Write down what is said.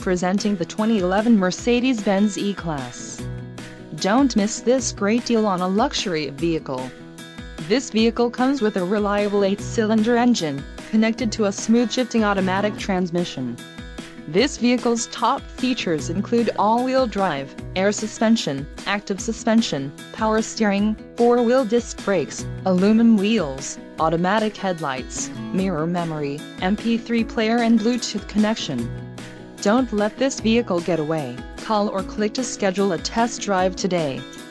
presenting the 2011 Mercedes-Benz E-Class. Don't miss this great deal on a luxury vehicle. This vehicle comes with a reliable 8-cylinder engine, connected to a smooth shifting automatic transmission. This vehicle's top features include all-wheel drive, air suspension, active suspension, power steering, 4-wheel disc brakes, aluminum wheels, automatic headlights, mirror memory, MP3 player and Bluetooth connection. Don't let this vehicle get away. Call or click to schedule a test drive today.